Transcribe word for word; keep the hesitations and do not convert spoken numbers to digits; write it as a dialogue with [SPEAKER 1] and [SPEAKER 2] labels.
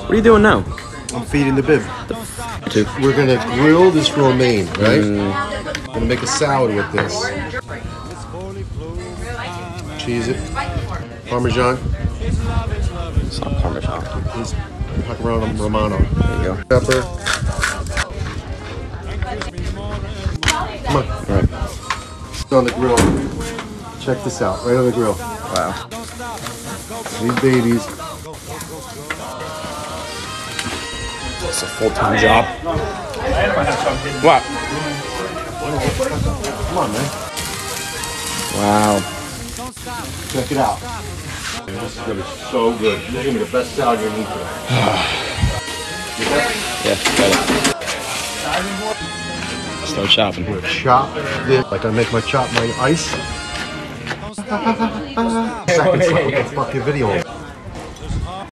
[SPEAKER 1] What are you doing now?
[SPEAKER 2] I'm feeding the bib.
[SPEAKER 1] Two.
[SPEAKER 2] We're gonna grill this romaine, right? Mm. I'm gonna make a salad with this. Cheese it. Parmesan.
[SPEAKER 1] It's not Parmesan.
[SPEAKER 2] It's Pecorino Romano.
[SPEAKER 1] There you go.
[SPEAKER 2] Pepper. Come on.
[SPEAKER 1] All right.
[SPEAKER 2] On the grill. Check this out. Right on the grill.
[SPEAKER 1] Wow.
[SPEAKER 2] These babies.
[SPEAKER 1] It's a full-time job. What?
[SPEAKER 2] Come on, man.
[SPEAKER 1] Wow.
[SPEAKER 2] Check it out. This is gonna be so good. This is gonna be the best salad you're gonna eat today.
[SPEAKER 1] Yeah, got it. Start chopping.
[SPEAKER 2] I'm gonna chop this like I make my chop my ice. Seconds left. What the fuck your video?